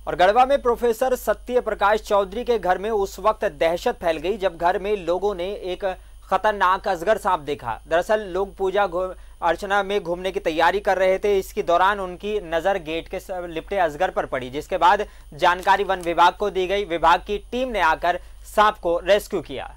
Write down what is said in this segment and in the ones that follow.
और गढ़वा में प्रोफेसर सत्य प्रकाश चौधरी के घर में उस वक्त दहशत फैल गई जब घर में लोगों ने एक खतरनाक अजगर सांप देखा। दरअसल लोग पूजा अर्चना में घूमने की तैयारी कर रहे थे। इसके दौरान उनकी नजर गेट के लिपटे अजगर पर पड़ी, जिसके बाद जानकारी वन विभाग को दी गई। विभाग की टीम ने आकर सांप को रेस्क्यू किया।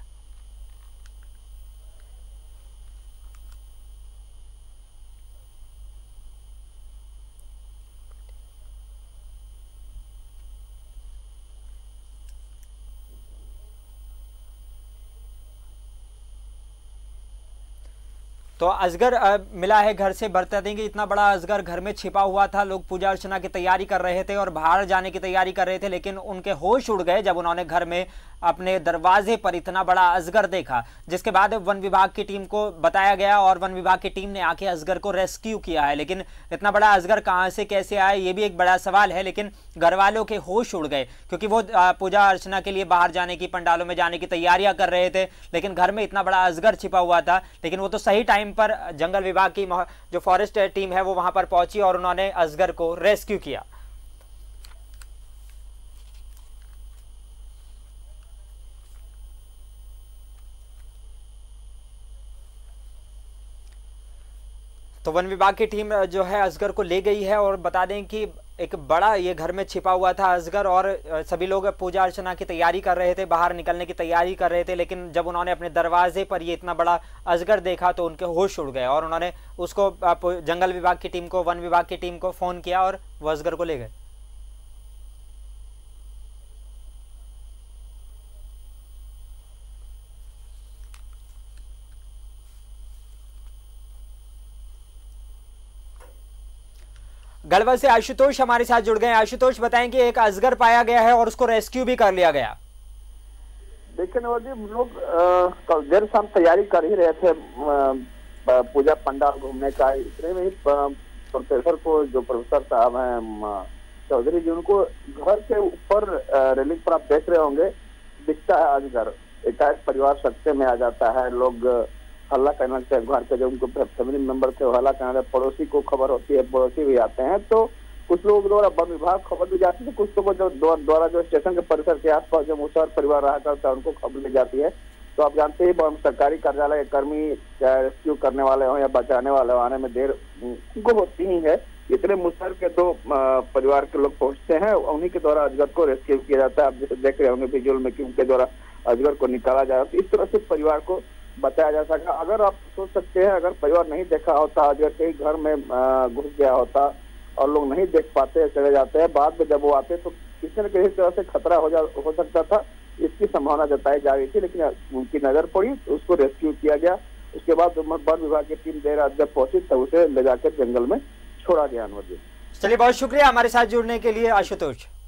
तो अजगर मिला है घर से। बता देंगे इतना बड़ा अजगर घर में छिपा हुआ था। लोग पूजा अर्चना की तैयारी कर रहे थे और बाहर जाने की तैयारी कर रहे थे, लेकिन उनके होश उड़ गए जब उन्होंने घर में अपने दरवाजे पर इतना बड़ा अजगर देखा, जिसके बाद वन विभाग की टीम को बताया गया और वन विभाग की टीम ने आके अजगर को रेस्क्यू किया है। लेकिन इतना बड़ा अजगर कहां से कैसे आया, ये भी एक बड़ा सवाल है। लेकिन घर वालों के होश उड़ गए क्योंकि वो पूजा अर्चना के लिए बाहर जाने की, पंडालों में जाने की तैयारियां कर रहे थे, लेकिन घर में इतना बड़ा अजगर छिपा हुआ था। लेकिन वो तो सही टाइम पर जंगल विभाग की जो फॉरेस्ट टीम है वो वहां पर पहुंची और उन्होंने अजगर को रेस्क्यू किया। तो वन विभाग की टीम जो है अजगर को ले गई है। और बता दें कि एक बड़ा ये घर में छिपा हुआ था अजगर और सभी लोग पूजा अर्चना की तैयारी कर रहे थे, बाहर निकलने की तैयारी कर रहे थे, लेकिन जब उन्होंने अपने दरवाजे पर ये इतना बड़ा अजगर देखा तो उनके होश उड़ गए और उन्होंने उसको जंगल विभाग की टीम को, वन विभाग की टीम को फोन किया और वो अजगर को ले गए। गढ़वा से आशुतोष हमारे साथ जुड़ गए। आशुतोष, बताएं कि एक अजगर पाया गया है और उसको रेस्क्यू भी कर लिया गया। देखिए नवाज जी, हम लोग देर शाम तैयारी कर ही रहे थे पूजा पंडाल घूमने का। इतने में ही प्रोफेसर को, जो प्रोफेसर साहब हैं चौधरी जी, उनको घर के ऊपर रेलिंग पर आप देख रहे होंगे दिखता है अजगर। एकाएक परिवार सत्य में आ जाता है। लोग हल्ला करना चाहिए, घर के जो उनको फैमिली मेंबर थे वो हल्ला करना, पड़ोसी को खबर होती है, पड़ोसी भी आते हैं। तो कुछ लोग द्वारा वन विभाग खबर दी जाती है, कुछ लोगों जो द्वारा जो स्टेशन के परिसर के आसपास जो मुसहर परिवार रहा करता है उनको खबर दी जाती है। तो आप जानते ही सरकारी कार्यालय के कर्मी रेस्क्यू करने वाले हो या बचाने वाले आने में देर उनको होती ही है। इतने मुसहर के दो परिवार के लोग पहुंचते हैं, उन्हीं के द्वारा अजगर को रेस्क्यू किया जाता है। आप जैसे देख रहे होंगे विजुअल में कि उनके द्वारा अजगर को निकाला जा रहा है। इस तरह से परिवार को बताया जा सका। अगर आप सोच सकते हैं, अगर परिवार नहीं देखा होता, अजगर कहीं घर में घुस गया होता और लोग नहीं देख पाते, चले जाते हैं, बाद में जब वो आते तो किसी न किसी तरह से खतरा हो सकता था, इसकी संभावना जताई जा रही थी। लेकिन उनकी नजर पड़ी तो उसको रेस्क्यू किया गया। उसके बाद वन विभाग की टीम देर रात जब पहुंची तब उसे ले जाकर जंगल में छोड़ा गया। अनवर जी, चलिए बहुत शुक्रिया हमारे साथ जुड़ने के लिए आशुतोष।